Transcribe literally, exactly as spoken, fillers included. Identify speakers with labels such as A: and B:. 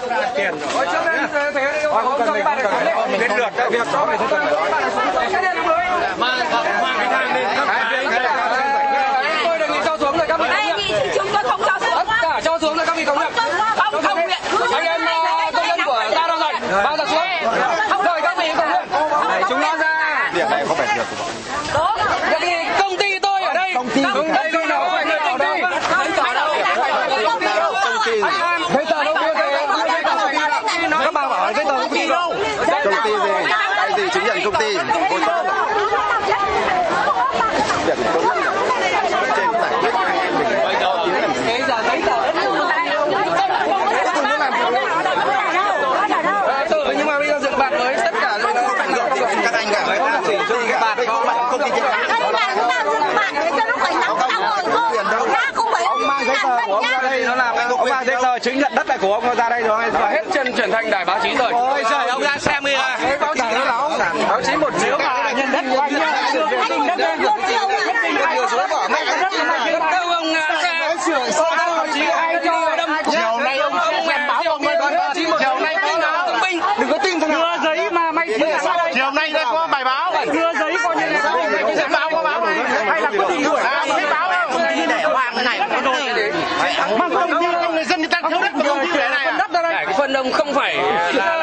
A: tiền rồi. Trước đây thế đi không cho các bạn để đến lượt cái việc đó thì không cần phải. Mang mang cái thang lên. Tôi đề nghị cho xuống rồi các vị.
B: Chúng tôi không cho xuống.
A: Tất cả cho xuống rồi các vị công nhận.
B: Không không.
A: Anh em công nhân của ta đâu rồi? Bao giờ xuống? Rồi các vị công nhân. Chúng nó ra.
C: Việc này không phải việc của bọn.
A: Vậy thì công ty tôi ở đây.
C: Công ty
A: đây đây đâu phải người công ty. Giấy tờ đâu?
C: Công ty.
A: Giấy tờ đâu kia kìa. Các bà bảo giấy tờ công ty đâu?
C: Công ty gì? Cái gì chứng nhận công ty? Cô cho nó. Việc công ty là trên giải quyết hai em mình.
A: Cái giờ giấy tờ. Tự nhưng mà bây giờ dựng bạt mới tất cả rồi đó.
C: Các anh cả người ta chỉ cho cái bạt có bạn công ty chứ. Ông mang giấy tờ của ông ra đây nó làm ông mang giấy tờ chứng nhận đất này của ông ra đây rồi
A: Và hết chân chuyển thành đài báo chí rồi.
C: ôi trời ông ra xem đi à.
A: Cái báo chí nó là ông báo chí một chiếu mà nhận đất của anh nhá. Đâu ông báo chí ai cho đâm chiều nay ông ông em báo ông mới có báo chí một chiều nay tin nào thông minh đừng có tin thằng đưa giấy mà mày đưa sao đây
C: Chiều nay đây có bài báo
A: đưa giấy coi như là cái giấy báo có báo này hay là quyết định đuổi giấy báo đâu
C: để hoang cái này mà công ty người dân người ta thiếu đất mà công ty này này
A: cái phân ông không phải là